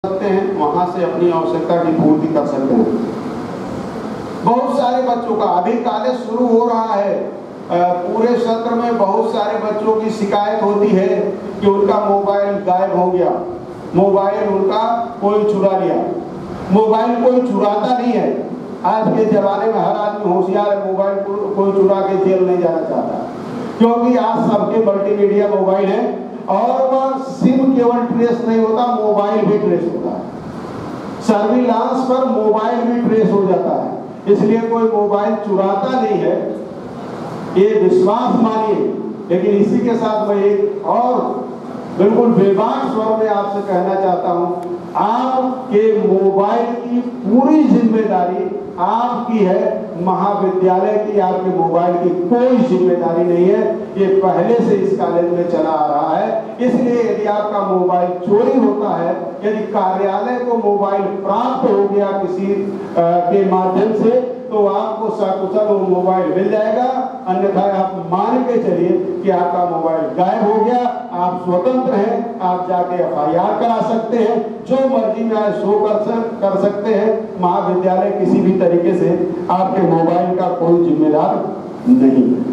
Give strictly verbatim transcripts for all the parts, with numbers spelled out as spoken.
सकते हैं, वहां से अपनी आवश्यकता की पूर्ति कर सकते हैं। बहुत सारे बच्चों का अभी कॉलेज शुरू हो रहा है, पूरे सत्र में बहुत सारे बच्चों की शिकायत होती है कि उनका मोबाइल गायब हो गया, मोबाइल उनका कोई चुरा लिया। मोबाइल कोई चुराता नहीं है। आज के जमाने में हर आदमी होशियार है, मोबाइल को, कोई चुरा के जेल नहीं जाना चाहता, क्योंकि आज सबके मल्टीमीडिया मोबाइल है और वह सिम केवल ट्रेस नहीं होता, मोबाइल भी ट्रेस होता है। सर्विलांस पर मोबाइल भी ट्रेस हो जाता है, इसलिए कोई मोबाइल चुराता नहीं है, ये विश्वास मानिए। लेकिन इसी के साथ मैं एक और बिल्कुल बेबाक स्वर में आपसे कहना चाहता हूं, आपके मोबाइल की पूरी जिम्मेदारी आपकी है, महाविद्यालय की आपके मोबाइल की कोई जिम्मेदारी नहीं है। ये पहले से इस कॉलेज में चला आ रहा है। इसलिए यदि आपका मोबाइल चोरी होता है, यदि कार्यालय को मोबाइल प्राप्त हो गया किसी आ, के माध्यम से, तो आपको सकुशल वो मोबाइल मिल जाएगा। अन्यथा आप मान के चलिए कि आपका मोबाइल गायब हो गया, आप स्वतंत्र हैं, आप जाके एफ आई आर करा सकते हैं, जो मर्जी में आए सो कर, सक, कर सकते हैं। महाविद्यालय किसी भी तरीके से आपके मोबाइल का कोई जिम्मेदार नहीं है।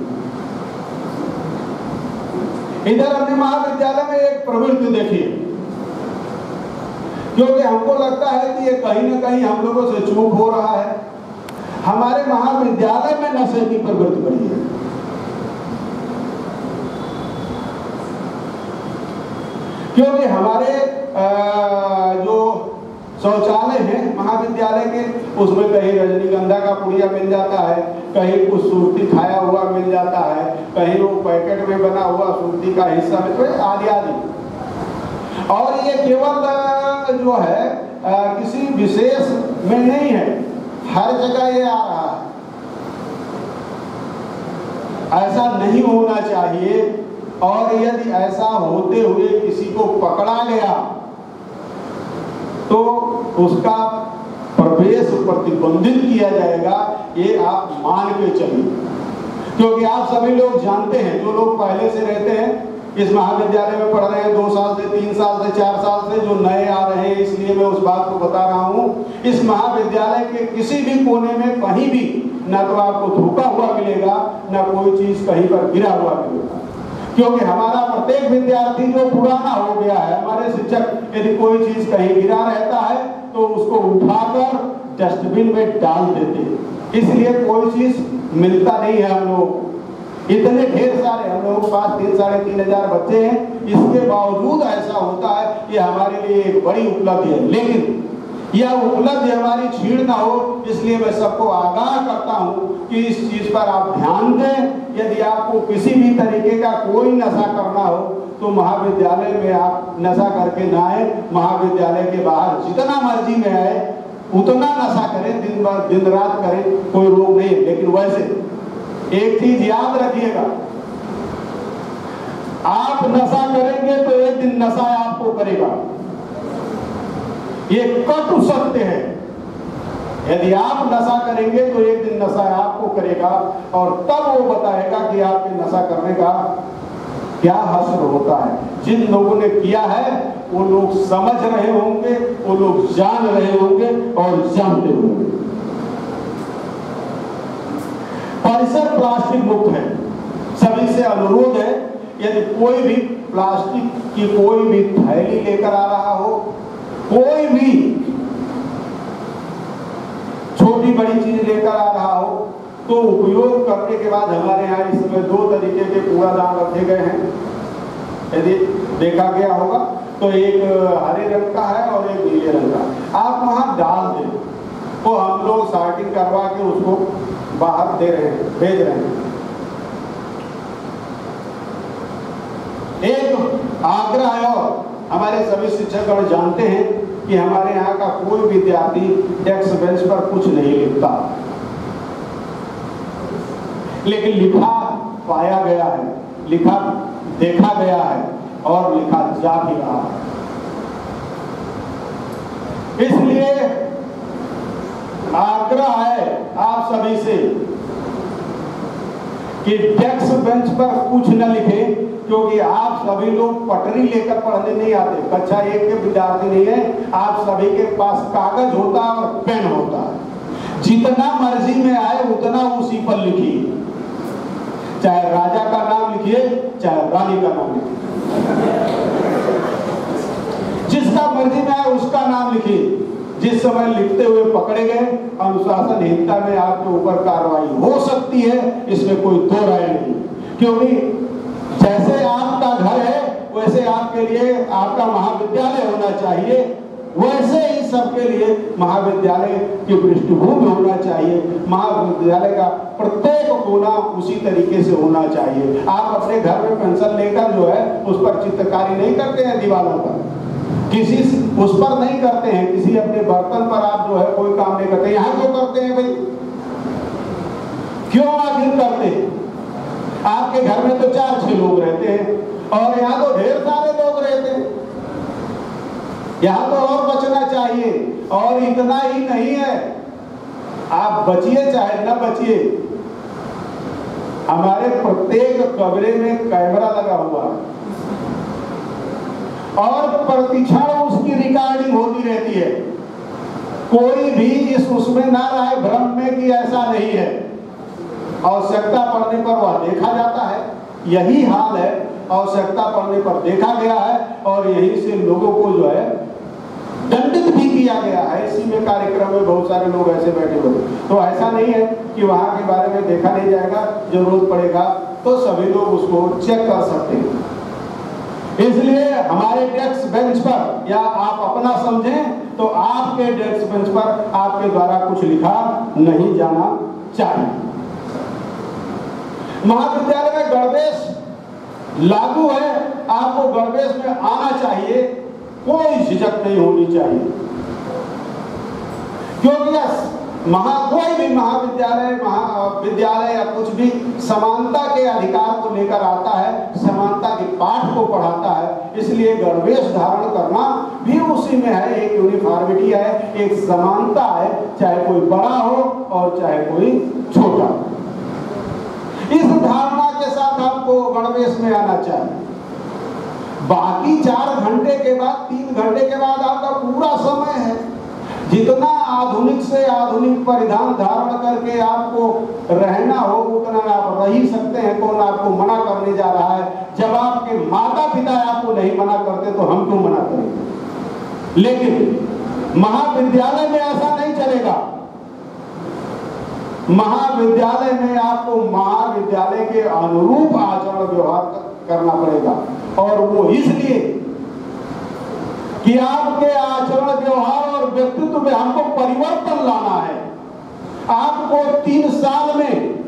इधर अपने महाविद्यालय में एक प्रवृत्ति देखिए, क्योंकि हमको लगता है कि ये कहीं ना कहीं हम लोगों से चूक हो रहा है। हमारे महाविद्यालय में नशे की प्रवृत्ति बढ़ी है। क्योंकि हमारे जो शौचालय हैं महाविद्यालय के, उसमें कहीं रजनीगंधा का पुड़िया मिल जाता है, कहीं कुछ सुर्ती खाया हुआ मिल जाता है, कहीं वो पैकेट में बना हुआ सुर्ती का हिस्सा में आदि आदि। और ये केवल जो है किसी विशेष में नहीं है, हर जगह ये आ रहा है। ऐसा नहीं होना चाहिए, और यदि ऐसा होते हुए किसी को पकड़ा गया तो उसका प्रवेश प्रतिबंधित किया जाएगा, ये आप मान के चलिए। क्योंकि आप सभी लोग जानते हैं, जो लोग पहले से रहते हैं, इस महाविद्यालय में पढ़ रहे हैं दो साल से, तीन साल से, चार साल से, जो नए आ रहे हैं, इसलिए मैं उस बात को बता रहा हूं। इस महाविद्यालय के किसी भी कोने में कहीं भी न तो आपको धोखा हुआ मिलेगा, न कोई चीज कहीं पर गिरा हुआ मिलेगा। क्योंकि हमारा प्रत्येक विद्यार्थी जो पुराना हो गया है, हमारे शिक्षक यदि कोई चीज कहीं गिरा रहता है तो उसको उठाकर डस्टबिन में डाल देते हैं। इसलिए कोई चीज मिलता नहीं है। हम लोग इतने ढेर सारे, हम लोगों के पास तीन साढ़े तीन हजार बच्चे हैं, इसके बावजूद ऐसा होता है, ये हमारे लिए एक बड़ी उपलब्धि है। लेकिन यह उपलब्धि हमारी छीड़ ना हो, इसलिए मैं सबको आगाह करता हूं कि इस चीज पर आप ध्यान दें। यदि आपको किसी भी तरीके का कोई नशा करना हो तो महाविद्यालय में आप नशा करके ना आए, महाविद्यालय के बाहर जितना मर्जी में आए उतना नशा करें, दिन भर दिन रात करें, कोई रोक नहीं है। लेकिन वैसे एक चीज याद रखिएगा, आप नशा करेंगे तो एक दिन नशा आपको करेगा, ये कटु सत्य है। यदि आप नशा करेंगे तो एक दिन नशा आपको करेगा, और तब वो बताएगा कि आपके नशा करने का क्या हश्र होता है। जिन लोगों ने किया है वो लोग समझ रहे होंगे, वो लोग जान रहे होंगे और जानते होंगे। परिसर प्लास्टिक मुक्त है। सभी से अनुरोध है, यदि कोई भी प्लास्टिक की कोई भी थैली लेकर आ रहा हो, कोई भी छोटी बड़ी चीज लेकर आ रहा हो, तो उपयोग करने के बाद हमारे यहाँ इसमें दो तरीके के कूड़ादान रखे गए हैं। यदि देखा गया होगा तो एक हरे रंग का है और एक नीले रंग का। आप वहां डाल दें, तो हम लोग सॉर्टिंग करवा के उसको बाहर दे रहे हैं, भेज रहे हैं। एक आग्रह है, और हमारे सभी शिक्षकगण जानते हैं कि हमारे यहाँ का कोई विद्यार्थी डेस्क बेंच पर कुछ नहीं लिखता, लेकिन लिखा पाया गया है, लिखा देखा गया है और लिखा जा भी रहा है। इसलिए आग्रह है आप सभी से कि डेस्क बेंच पर कुछ न लिखे, क्योंकि आप सभी लोग पटरी लेकर पढ़ने नहीं आते, कक्षा एक के विद्यार्थी नहीं है। आप सभी के पास कागज होता है और पेन होता है, जितना मर्जी में आए उतना उसी पर लिखिए, चाहे राजा का नाम लिखिए चाहे रानी का नाम लिखिए, जिसका मर्जी में आए उसका नाम लिखिए। जिस समय लिखते हुए पकड़े गए, अनुशासनहीनता में आपके ऊपर कार्रवाई हो सकती है, इसमें कोई दो राय नहीं। क्योंकि जैसे आपका घर है वैसे आपके लिए आपका महाविद्यालय होना चाहिए, वैसे ही सबके लिए महाविद्यालय की पृष्ठभूमि होना चाहिए। महाविद्यालय का प्रत्येक कोना उसी तरीके से होना चाहिए। आप अपने घर में पेंसिल लेकर जो है उस पर चित्रकारी नहीं करते हैं, दीवारों पर किसी उस पर नहीं करते हैं, किसी अपने बर्तन पर आप जो है कोई काम नहीं करते। यहाँ क्यों करते हैं भाई? क्यों आखिर करते हैं? आपके घर में तो चार छह लोग रहते हैं और यहाँ तो ढेर सारे लोग रहते हैं, यहाँ तो और बचना चाहिए। और इतना ही नहीं है, आप बचिए चाहे न बचिए, हमारे प्रत्येक कमरे में कैमरा लगा हुआ है और प्रतिक्षण उसकी रिकॉर्डिंग होती रहती है। कोई भी इस उसमें ना रहे भ्रम में कि ऐसा नहीं है, आवश्यकता पड़ने पर वह देखा जाता है। यही हाल है, आवश्यकता पड़ने पर देखा गया है और यही से लोगों को जो है दंडित भी किया गया है। इसी में कार्यक्रम में बहुत सारे लोग ऐसे बैठे हुए, तो ऐसा नहीं है कि वहां के बारे में देखा नहीं जाएगा, जरूरत पड़ेगा तो सभी लोग उसको चेक कर सकते हैं। इसलिए हमारे डेस्क बेंच पर, या आप अपना समझें तो आपके डेस्क बेंच पर आपके द्वारा कुछ लिखा नहीं जाना चाहिए। महाविद्यालय में गणवेश लागू है, आपको गणवेश में आना चाहिए, कोई झिझक नहीं होनी चाहिए। क्योंकि महा कोई भी महाविद्यालय महाविद्यालय या कुछ भी समानता के अधिकार को लेकर आता है, समानता के पाठ को पढ़ाता है। इसलिए गणवेश धारण करना भी उसी में है, एक यूनिफॉर्मिटी है, एक समानता है, चाहे कोई बड़ा हो और चाहे कोई छोटा। इस धारणा के साथ आपको गणवेश में आना चाहिए। बाकी चार घंटे के बाद, तीन घंटे के बाद आपका पूरा समय है, जितना आधुनिक से आधुनिक परिधान धारण करके आपको रहना हो उतना आप रह ही सकते हैं। कौन आपको मना करने जा रहा है? जब आपके माता पिता आपको नहीं मना करते तो हम क्यों मना करेंगे? लेकिन महाविद्यालय में ऐसा नहीं चलेगा। महाविद्यालय में आपको महाविद्यालय के अनुरूप आचरण व्यवहार करना पड़ेगा, और वो इसलिए कि आपके आचरण व्यवहार और व्यक्तित्व में हमको परिवर्तन लाना है। आपको तीन साल में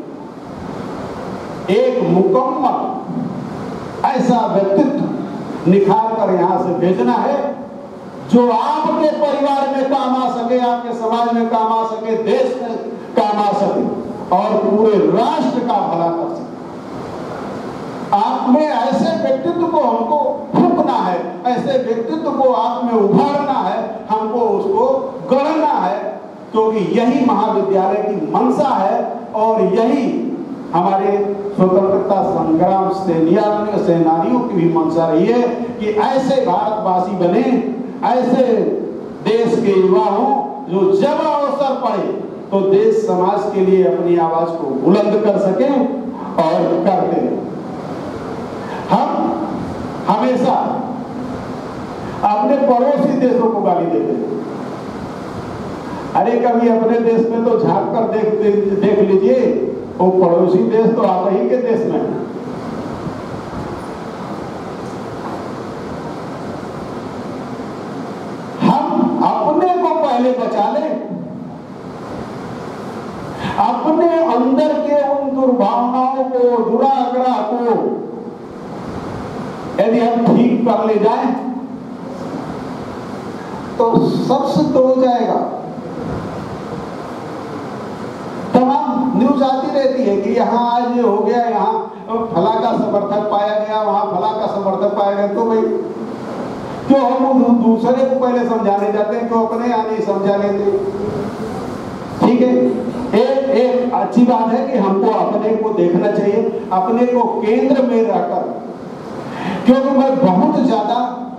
एक मुकम्मल ऐसा व्यक्तित्व निखार कर यहां से भेजना है जो आपके परिवार में काम आ सके, आपके समाज में काम आ सके, देश में काम आ सके और पूरे राष्ट्र का भला कर सके। आप में ऐसे व्यक्तित्व को हमको फूंकना है, ऐसे व्यक्तित्व को आप में उभारना है, हमको उसको गढ़ना है, क्योंकि यही महाविद्यालय की मंशा है और यही हमारे स्वतंत्रता संग्राम सेनानियों की भी मंशा रही है कि ऐसे भारतवासी बने, ऐसे देश के युवा हों जो जब अवसर पड़े तो देश समाज के लिए अपनी आवाज को बुलंद कर सके और करते हैं। हम हमेशा अपने पड़ोसी देशों को गाली देते हैं। अरे कभी अपने देश में तो झांक कर देख देख, देख लीजिए, वो पड़ोसी देश तो आप ही के देश में है। हम अपने को पहले बचा लें, अपने अंदर के उन दुर्भावनाओं को, दुराग्रह को यदि हम ठीक कर ले जाएं तो सब सिद्ध हो जाएगा। तमाम न्यूज आती रहती है कि यहाँ आज ये हो गया, यहाँ फला का समर्थक पाया गया, वहां फला का समर्थक पाया गया। तो भाई क्यों हम दूसरे को पहले समझाने जाते हैं, क्यों अपने यहाँ नहीं समझा लेते? ठीक है, एक एक अच्छी बात है कि हमको अपने को देखना चाहिए, अपने को केंद्र में रखकर, क्योंकि मैं बहुत ज्यादा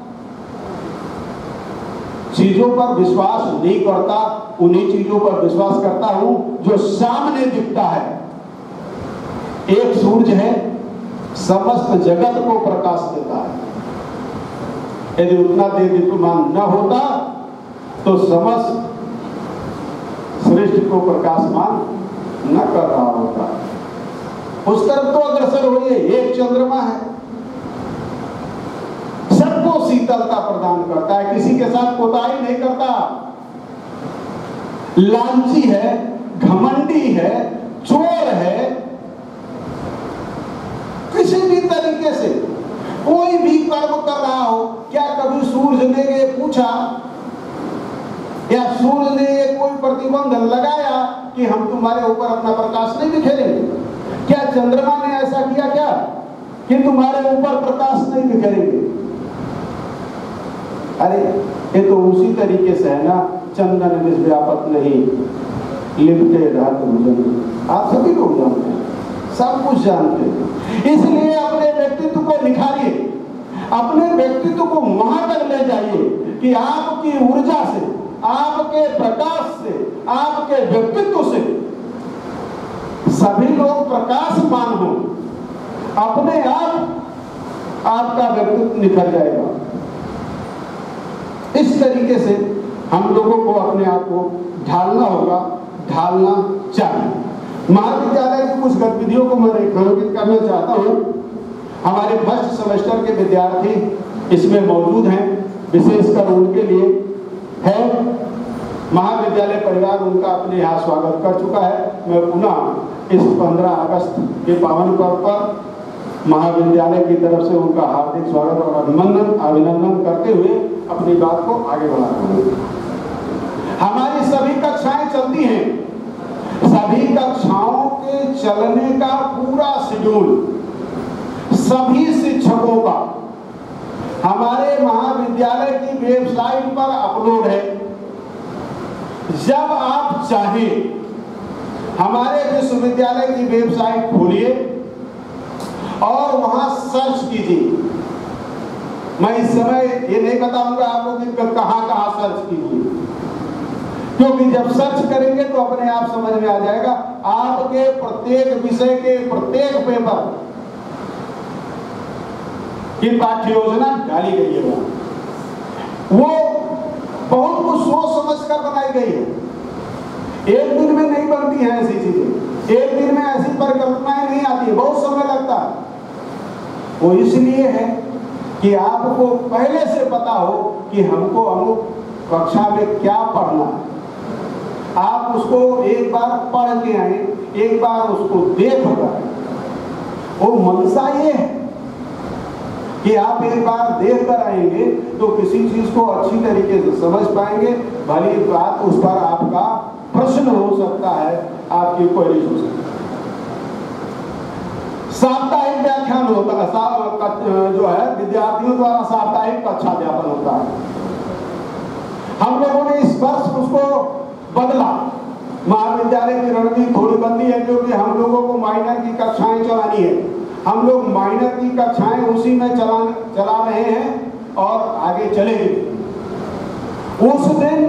चीजों पर विश्वास नहीं करता, उन्हीं चीजों पर विश्वास करता हूं जो सामने दिखता है। एक सूर्य है, समस्त जगत को प्रकाश देता है। यदि उतना देदीप्यमान न होता तो समस्त सृष्टि को प्रकाशमान न कर रहा होता। उस तरफ तो अग्रसर होइए। एक चंद्रमा है, सबको शीतलता प्रदान करता है, किसी के साथ कोताही नहीं करता। लालची है, घमंडी है, चोर है, किसी भी तरीके से कोई भी कर्म कर रहा हो, क्या कभी सूर्य ने ये पूछा या सूर्य ने ये कोई प्रतिबंध लगाया कि हम तुम्हारे ऊपर अपना प्रकाश नहीं बिखेरेंगे? क्या चंद्रमा ने ऐसा किया क्या कि तुम्हारे ऊपर प्रकाश नहीं बिखेरेंगे? अरे ये तो उसी तरीके से है ना, चंदन निज व्यापक नहीं लिपटे रात भुजन। आप सभी लोग जानते हैं, सब कुछ जानते हैं। इसलिए अपने व्यक्तित्व को निखारिए, अपने व्यक्तित्व को वहां तक ले जाइए कि आपकी ऊर्जा से, आपके प्रकाश से, आपके व्यक्तित्व से सभी लोग प्रकाशमान हो। अपने आप आपका व्यक्तित्व निखर जाएगा। इस तरीके से हम लोगों को अपने आप को ढालना होगा, ढालना चाहिए। महाविद्यालय की कुछ गतिविधियों को मैं रेखांकित करना चाहता हूँ। हमारे फर्स्ट सेमेस्टर के विद्यार्थी इसमें मौजूद हैं, विशेषकर उनके लिए है। महाविद्यालय परिवार उनका अपने यहाँ स्वागत कर चुका है। मैं पुनः इस पंद्रह अगस्त के पावन पर्व पर महाविद्यालय की तरफ से उनका हार्दिक स्वागत और अभिनंदन अभिनंदन करते हुए अपनी बात को आगे बढ़ाता हूँ। हमारी सभी कक्षाएं चलती हैं, सभी कक्षाओं के चलने का पूरा शेड्यूल सभी शिक्षकों का हमारे महाविद्यालय की वेबसाइट पर अपलोड है। जब आप चाहें हमारे विश्वविद्यालय की वेबसाइट खोलिए और वहां सर्च कीजिए। मैं इस समय ये नहीं बताऊंगा आपको कि कहां कहां सर्च कीजिए, क्योंकि जब सर्च करेंगे तो अपने आप समझ में आ जाएगा। आपके प्रत्येक विषय के प्रत्येक पेपर की पाठ्य योजना डाली गई है। वो बहुत कुछ सोच समझ कर बनाई गई है। एक दिन में नहीं बनती है ऐसी चीजें, एक दिन में ऐसी परिकल्पनाएं नहीं आती है, बहुत समय लगता है। वो इसलिए है कि आपको पहले से पता हो कि हमको अमुक कक्षा में क्या पढ़ना है। आप उसको एक बार पढ़ के आए, एक बार उसको देख कर, वो मनसा ये है कि आप एक बार देख कर आएंगे तो किसी चीज को अच्छी तरीके से समझ पाएंगे। भली बात उस पर आपका प्रश्न हो सकता है, आपकी क्वेरी हो सकती है। साप्ताहिक व्याख्यान होता है, जो है विद्यार्थियों द्वारा साप्ताहिक कक्षाध्यापन होता है। हम लोगों ने इस वर्ष उसको बदला। महाविद्यालय की रणनीति थोड़ी बदली है, क्योंकि हम लोगों को माइनर की कक्षाएं चलानी है। हम लोग माइनर की कक्षाएं उसी में चला चला रहे हैं और आगे चलेंगे। उस दिन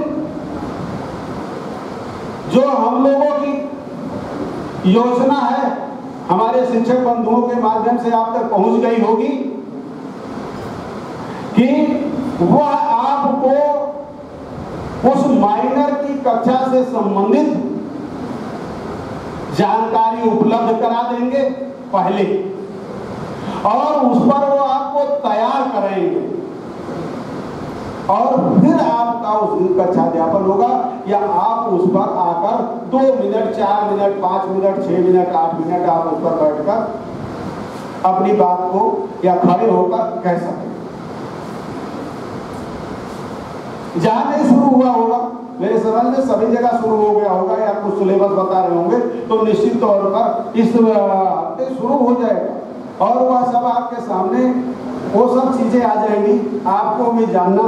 जो हम लोगों की योजना है हमारे शिक्षक बंधुओं के माध्यम से आप तक पहुंच गई होगी कि वह आपको उस माइनर की कक्षा से संबंधित जानकारी उपलब्ध करा देंगे पहले, और उस पर वो आपको तैयार कराएंगे, और फिर आपका उस दिन कक्षाध्यापन होगा। या आप उस पर आकर दो मिनट, चार मिनट, पांच मिनट, छह मिनट, आठ मिनट आप उस पर बैठकर अपनी बात को या खड़े होकर कह सकते। जहां नहीं शुरू हुआ होगा, मेरे समझ में सभी जगह शुरू हो गया होगा या कुछ सिलेबस बता रहे होंगे, तो निश्चित तौर पर इस हफ्ते शुरू हो जाएगा और वह सब आपके सामने वो सब चीजें आ जाएंगी, आपको भी जानना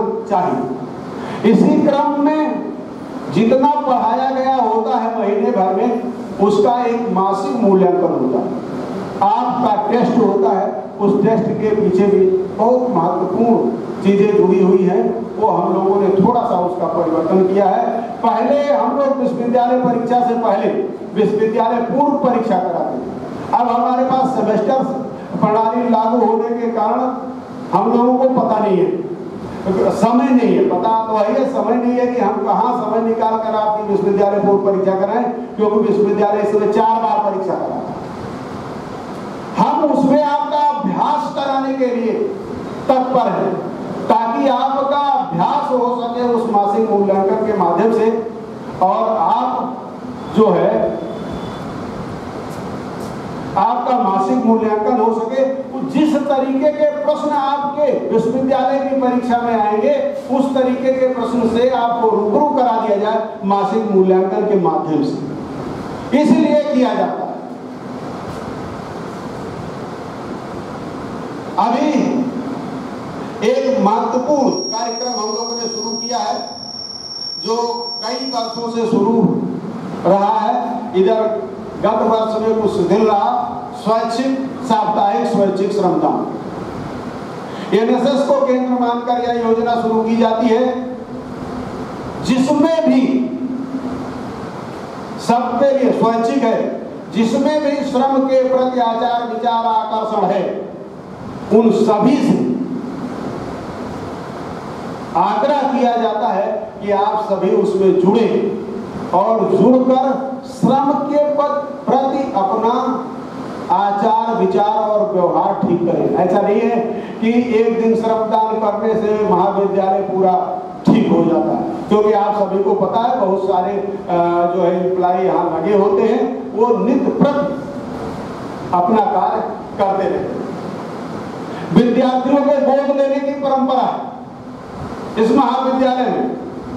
चाहिए। इसी क्रम में जितना पढ़ाया गया होता है महीने भर में, उसका एक मासिक मूल्यांकन होता है। आपका टेस्ट होता है, उस टेस्ट के पीछे भी बहुत महत्वपूर्ण चीजें जुड़ी हुई हैं, वो हम लोगों ने थोड़ा सा उसका परिवर्तन किया है। पहले हम लोग विश्वविद्यालय परीक्षा से पहले विश्वविद्यालय पूर्व परीक्षा कराते थे। अब हमारे पास सेमेस्टर प्रणाली लागू होने के कारण हम लोगों को पता नहीं है, समय नहीं है, पता तो है समय नहीं है कि हम कहाँ समय निकाल कर आपकी विश्वविद्यालय पूर्व परीक्षा कराएं, क्योंकि विश्वविद्यालय इसमें चार बार परीक्षा कराता है। हम उसमें आपका अभ्यास कराने के लिए तत्पर हैं, ताकि आपका अभ्यास हो सके उस मासिक मूल्यांकन के माध्यम से, और आप जो है आपका मासिक मूल्यांकन हो सके। जिस तरीके के प्रश्न आपके विश्वविद्यालय की परीक्षा में आएंगे, उस तरीके के प्रश्न से आपको रूबरू करा दिया जाए मासिक मूल्यांकन के माध्यम से, इसलिए किया जाता है। अभी एक महत्वपूर्ण कार्यक्रम हम लोगों ने शुरू किया है, जो कई वर्षों से शुरू रहा है। इधर गत वर्ष में कुछ दिन रहा, स्वैच्छिक साप्ताहिक स्वैच्छिक श्रमदान। एनएसएस को केंद्र मानकर यह योजना शुरू की जाती है, जिसमें भी सबके लिए स्वैच्छिक है, जिसमें भी श्रम के प्रति आचार विचार आकर्षण है, उन सभी से आग्रह किया जाता है कि आप सभी उसमें जुड़े और जुड़कर श्रम के प्रति अपना आचार विचार और व्यवहार ठीक करें। ऐसा नहीं है कि एक दिन श्रमदान करने से महाविद्यालय पूरा ठीक हो जाता है, क्योंकि आप सभी को पता है बहुत सारे जो है एम्प्लॉय यहाँ लगे होते हैं, वो नित्य प्रति अपना कार्य करते रहते हैं। विद्यार्थियों के गोद लेने की परंपरा है इस महाविद्यालय में।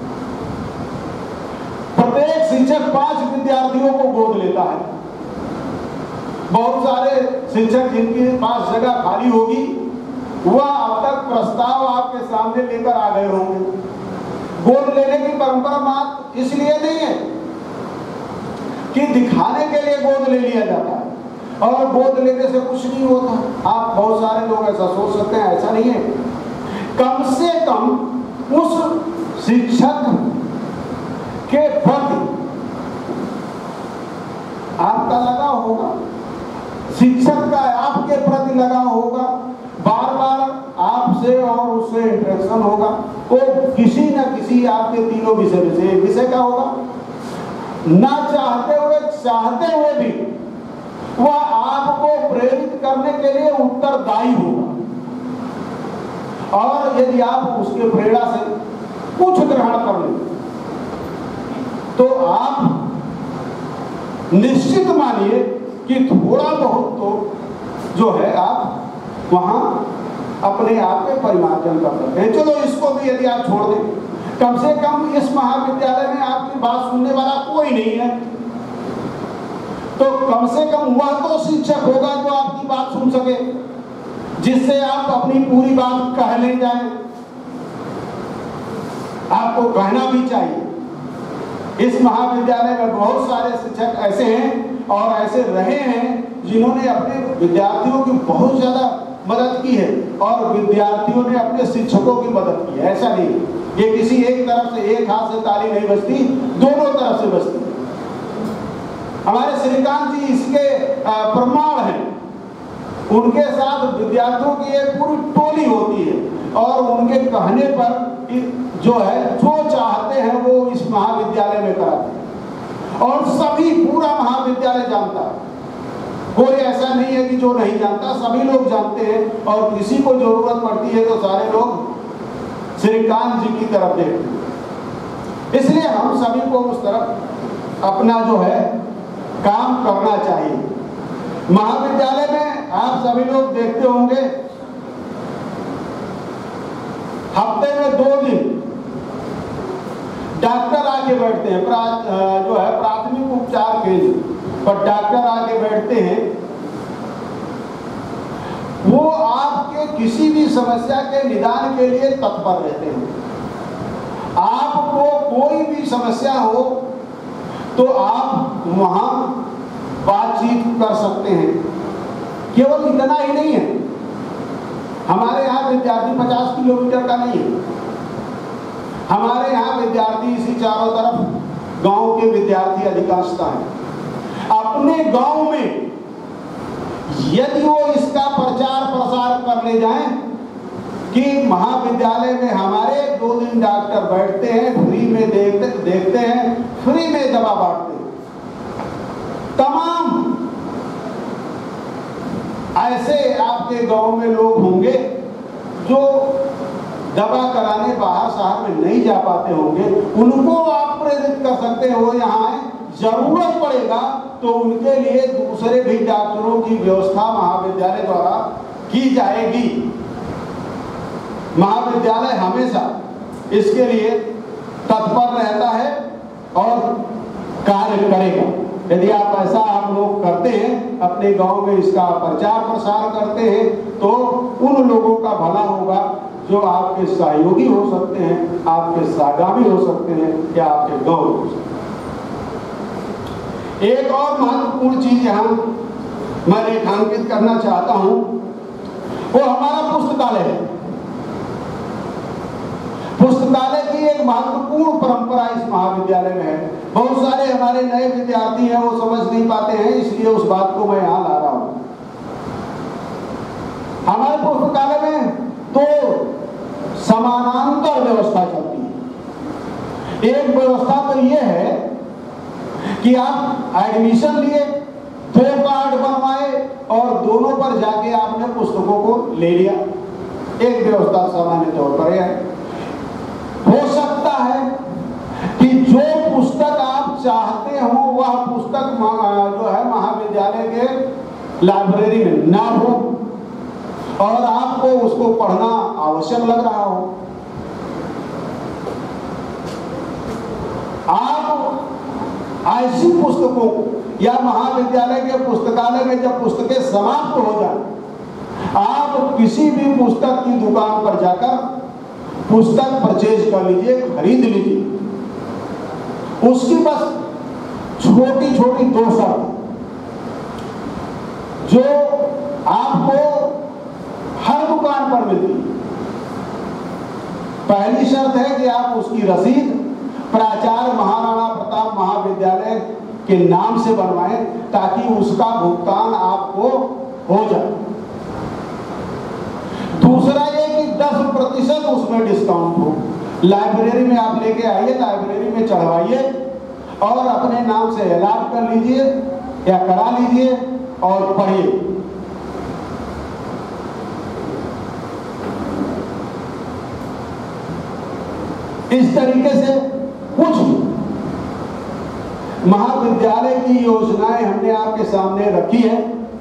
प्रत्येक शिक्षक पांच विद्यार्थियों को गोद लेता है। बहुत सारे शिक्षक जिनकी पास जगह खाली होगी, वह अब तक प्रस्ताव आपके सामने लेकर आ गए होंगे। गोद लेने की परंपरा मात्र इसलिए नहीं है कि दिखाने के लिए गोद ले लिया जाता है, और गोद लेने से कुछ नहीं होता। आप बहुत सारे लोग ऐसा सोच सकते हैं, ऐसा नहीं है। कम से कम उस शिक्षक के प्रति आपका लगाव होगा, शिक्षक का आपके प्रति लगाव होगा, बार बार आपसे और उससे इंटरेक्शन होगा। वो किसी न किसी आपके तीनों विषय में से एक विषय का होगा। ना चाहते हुए चाहते हुए भी वह आपको प्रेरित करने के लिए उत्तरदायी होगा, और यदि आप उसके प्रेरणा से कुछ ग्रहण कर लें तो आप निश्चित मानिए कि थोड़ा बहुत तो जो है आप वहां अपने आप में परिमार्जन कर सकते हैं। चलो इसको भी यदि आप छोड़ दें, कम से कम इस महाविद्यालय में आपकी बात सुनने वाला कोई नहीं है, तो कम से कम वह तो शिक्षक होगा जो आपकी बात सुन सके, जिससे आप अपनी पूरी बात कह ले जाए। आपको कहना भी चाहिए। इस महाविद्यालय में बहुत सारे शिक्षक ऐसे हैं और ऐसे रहे हैं जिन्होंने अपने विद्यार्थियों की बहुत ज्यादा मदद की है, और विद्यार्थियों ने अपने शिक्षकों की मदद की है। ऐसा नहीं, ये किसी एक तरफ से, एक हाथ से ताली नहीं बजती, दोनों तरफ से बजती। हमारे श्रीकांत जी इसके प्रमाण हैं। उनके साथ विद्यार्थियों की एक पूरी टोली होती है, और उनके कहने पर जो है जो चाहते हैं वो इस महाविद्यालय में कराते हैं, और सभी पूरा महाविद्यालय जानता है। कोई ऐसा नहीं है कि जो नहीं जानता, सभी लोग जानते हैं, और किसी को जरूरत पड़ती है तो सारे लोग श्रीकांत जी की तरफ देखते हैं। इसलिए हम सभी को उस तरफ अपना जो है काम करना चाहिए। महाविद्यालय में आप सभी लोग देखते होंगे, हफ्ते में दो दिन डॉक्टर आके बैठते हैं। जो है प्राथमिक उपचार केंद्र पर डॉक्टर आके बैठते हैं। वो आपके किसी भी समस्या के निदान के लिए तत्पर रहते हैं। आपको कोई भी समस्या हो तो आप वहां बातचीत कर सकते हैं। केवल इतना ही नहीं है, हमारे यहाँ विद्यार्थी पचास किलोमीटर का नहीं है। हमारे यहाँ विद्यार्थी इसी चारों तरफ गांव के विद्यार्थी अधिकांशता है। अपने गांव में यदि वो इसका प्रचार प्रसार कर ले जाएं कि महाविद्यालय में हमारे दो दिन डॉक्टर बैठते हैं, फ्री में देखते देखते हैं, फ्री में दवा बांटते हैं, तमाम ऐसे आपके गांव में लोग होंगे जो दवा कराने बाहर शहर में नहीं जा पाते होंगे, उनको आप प्रेरित कर सकते हो यहाँ आए। जरूरत पड़ेगा तो उनके लिए दूसरे भी डॉक्टरों की व्यवस्था महाविद्यालय द्वारा की जाएगी। महाविद्यालय हमेशा इसके लिए तत्पर रहता है और कार्य करेगा। यदि आप ऐसा आप लोग करते हैं, अपने गांव में इसका प्रचार प्रसार करते हैं, तो उन लोगों का भला होगा जो आपके सहयोगी हो सकते हैं, आपके सहगामी हो सकते हैं या आपके गांव हो सकते हैं। एक और महत्वपूर्ण चीज यहाँ मैं रेखांकित करना चाहता हूं, वो हमारा पुस्तकालय है। पुस्तकालय की एक महत्वपूर्ण परंपरा इस महाविद्यालय में है। बहुत सारे हमारे नए विद्यार्थी हैं, वो समझ नहीं पाते हैं, इसलिए उस बात को मैं यहाँ ला रहा हूं। हमारे पुस्तकालय में तो समानांतर व्यवस्था चलती है। एक व्यवस्था तो यह है कि आप एडमिशन लिए, दो कार्ड बनवाए और दोनों पर जाके आपने पुस्तकों को ले लिया। एक व्यवस्था सामान्य तौर पर है। हो सकता है कि जो पुस्तक आप चाहते हो वह पुस्तक जो है महाविद्यालय के लाइब्रेरी में ना हो और आपको उसको पढ़ना आवश्यक लग रहा हो। आप ऐसी पुस्तकों को या महाविद्यालय के पुस्तकालय में जब पुस्तकें समाप्त हो जाए, आप किसी भी पुस्तक की दुकान पर जाकर पुस्तक परचेज कर लीजिए, खरीद लीजिए। उसकी बस छोटी छोटी दो शर्त जो आपको हर दुकान पर मिलती है। पहली शर्त है कि आप उसकी रसीद प्राचार्य महाराणा प्रताप महाविद्यालय के नाम से बनवाएं ताकि उसका भुगतान आपको हो जाए। दूसरा ये कि दस प्रतिशत उसमें डिस्काउंट हो। लाइब्रेरी में आप लेके आइए, लाइब्रेरी में चढ़वाइए और अपने नाम से ऐलान कर लीजिए या करा लीजिए और पढ़िए। इस तरीके से कुछ महाविद्यालय की योजनाएं हमने आपके सामने रखी है।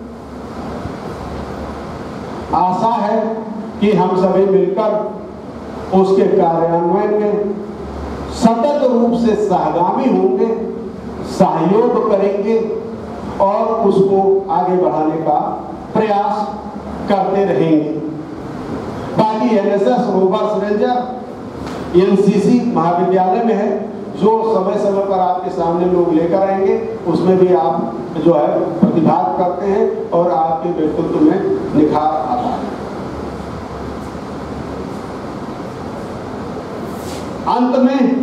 आशा है कि हम सभी मिलकर उसके कार्यान्वयन में सतत रूप से सहगामी होंगे, सहयोग करेंगे और उसको आगे बढ़ाने का प्रयास करते रहेंगे। बाकी एनएसएस, रोवर्स, रेंजर, एनसीसी महाविद्यालय में है, जो समय समय पर आपके सामने लोग लेकर आएंगे, उसमें भी आप जो है प्रतिभाग करते हैं और आपके व्यक्तित्व में निखार आता है। अंत में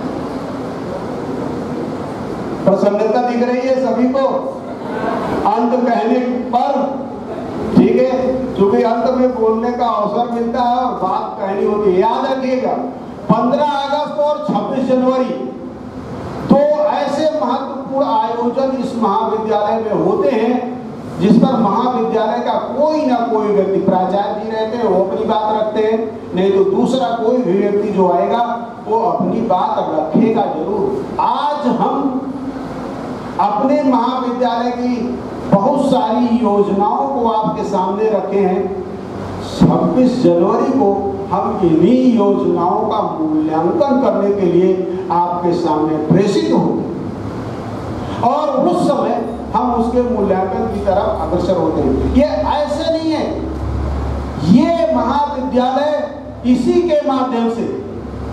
प्रसन्नता दिख रही है सभी को अंत कहने पर, ठीक है, क्योंकि अंत में बोलने का अवसर मिलता है और बात कहनी होती है। याद रखिएगा, पंद्रह अगस्त और छब्बीस जनवरी दो ऐसे महत्वपूर्ण आयोजन इस महाविद्यालय में होते हैं जिस पर महाविद्यालय का कोई ना कोई व्यक्ति, प्राचार्य जी रहते हैं वो अपनी बात रखते हैं, नहीं तो दूसरा कोई भी व्यक्ति जो आएगा वो अपनी बात रखेगा जरूर। आज हम अपने महाविद्यालय की बहुत सारी योजनाओं को आपके सामने रखे हैं। छब्बीस जनवरी को हम इन्हीं योजनाओं का मूल्यांकन करने के लिए आपके सामने प्रेषित होंगे और उस समय हम उसके मूल्यांकन की तरफ अग्रसर होते हैं। ये ऐसे नहीं है, ये महाविद्यालय इसी के माध्यम से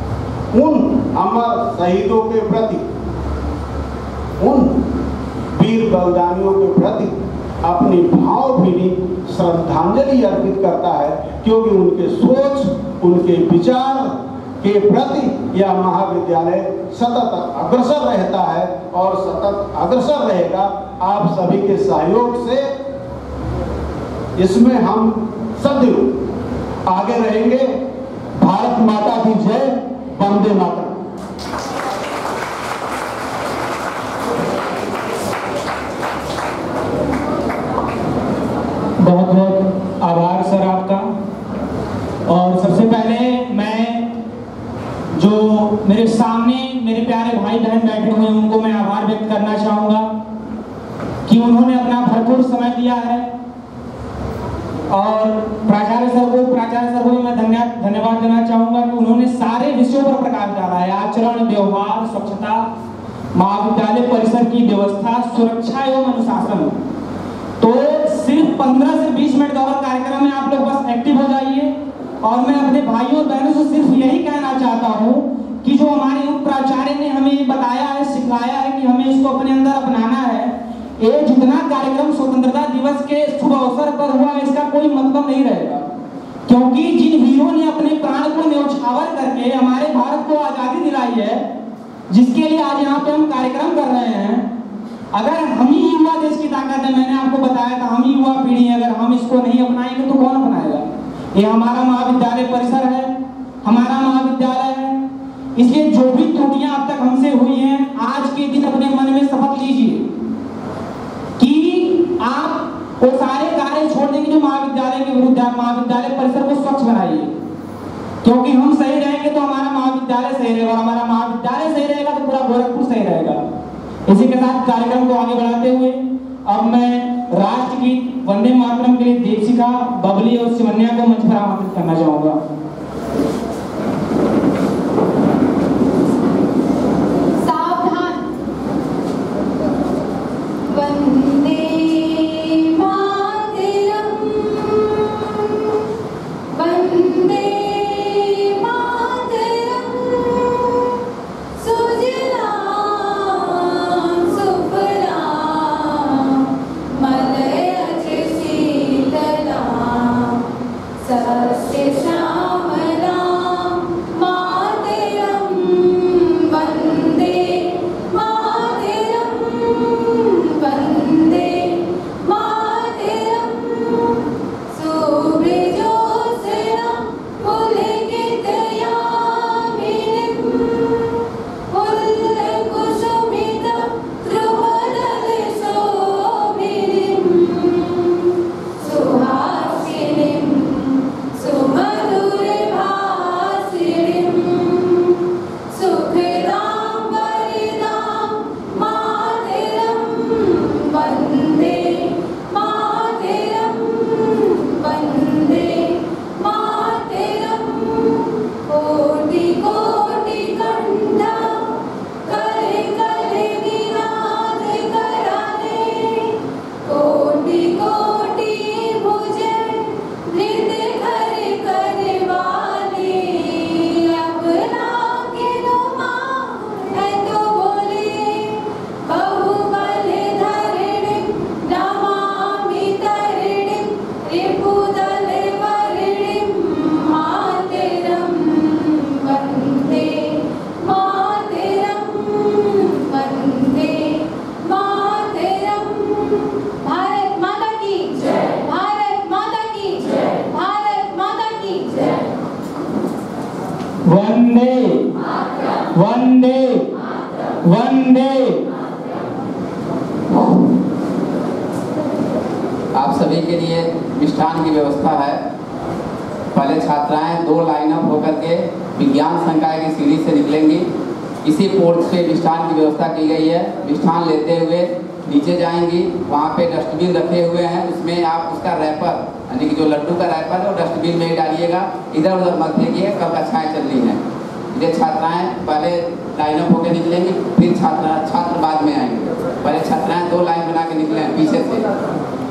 उन अमर शहीदों के प्रति, उन वीर वीर बलिदानियों के प्रति अपनी भावभीनी श्रद्धांजलि अर्पित करता है, क्योंकि उनके सोच, उनके विचार के प्रति यह महाविद्यालय सतत अग्रसर रहता है और सतत अग्रसर रहेगा। आप सभी के सहयोग से इसमें हम सदैव आगे रहेंगे। भारत माता की जय, वंदे मातरम। बहुत बहुत आभार सर आपका। और सबसे पहले मैं जो मेरे सामने मेरे प्यारे भाई बहन बैठे हुए हैं उनको मैं आभार व्यक्त करना चाहूँगा कि उन्होंने अपना भरपूर समय दिया है। और प्राचार्य सर को प्राचार्य सर को भी मैं धन्यवाद धन्यवाद देना चाहूँगा कि उन्होंने सारे विषयों पर प्रकाश डाला है। आचरण, व्यवहार, स्वच्छता, महाविद्यालय परिसर की व्यवस्था, सुरक्षा एवं अनुशासन। तो सिर्फ पंद्रह से बीस मिनट का और कार्यक्रम में आप लोग बस एक्टिव हो जाइए। और मैं अपने भाइयों और बहनों से सिर्फ यही कहना चाहता हूँ कि जो हमारे उप प्राचार्य ने हमें बताया है, सिखाया है कि हमें इसको अपने अंदर अपनाना है। ये जितना कार्यक्रम स्वतंत्रता दिवस के शुभ अवसर पर हुआ है, इसका कोई मतलब नहीं रहेगा, क्योंकि जिन वीरों ने अपने प्राण को न्यौछावर करके हमारे भारत को आजादी दिलाई है, जिसके लिए आज यहाँ पे हम कार्यक्रम कर रहे हैं, अगर हम ही युवा देश की ताकत है, मैंने आपको बताया था हम ही युवा पीढ़ी है, अगर हम इसको नहीं अपनाएंगे तो कौन अपनाएगा। ये हमारा महाविद्यालय परिसर है, हमारा महाविद्यालय है। इसलिए जो भी त्रुटियां अब तक हमसे हुई हैं, आज के दिन अपने मन में शपथ लीजिए कि आप वो सारे कार्य छोड़ देंगे जो महाविद्यालय के विरुद्ध है। महाविद्यालय परिसर को स्वच्छ बनाइए, क्योंकि हम सही रहेंगे तो हमारा महाविद्यालय सही रहेगा, और हमारा महाविद्यालय सही रहेगा तो पूरा गोरखपुर सही रहेगा। इसी के साथ कार्यक्रम को आगे बढ़ाते हुए अब मैं राष्ट्रगीत वंदे मातरम के लिए दीपशिखा, बबली और शिवन्या को मंच पर आमंत्रित करना चाहूंगा। सावधान। वंदे मातरम, वंदे मातरम, सुजलां सत्य श्यामलां मातरम, वंदे मातरम, वंदे मातरम, सुब्रजोत्सना पुलकितयामिनीं, पुल्लकुसुमिता ध्रुवदलशोभिनीं, सुहासिनीं वंदे वंदे वंदे। आप सभी के लिए मिष्ठान की व्यवस्था है। पहले छात्राएं दो लाइन अप होकर के विज्ञान संकाय की सीढ़ी से निकलेंगी। इसी पोर्ट से मिष्ठान की व्यवस्था की गई है। मिष्ठान लेते हुए नीचे जाएंगी, वहाँ पे डस्टबिन रखे हुए हैं, उसमें आप उसका रैपर यानी कि जो लड्डू का रैपर है वो डस्टबिन में ही डालिएगा, इधर उधर मत फेंकिए, कब कक्षाएँ चल रही हैं। ये छात्राएं पहले लाइन अप होकर निकलेंगी, फिर छात्रा छात्र बाद में आएंगे। पहले छात्राएं दो लाइन बना के निकले पीछे से।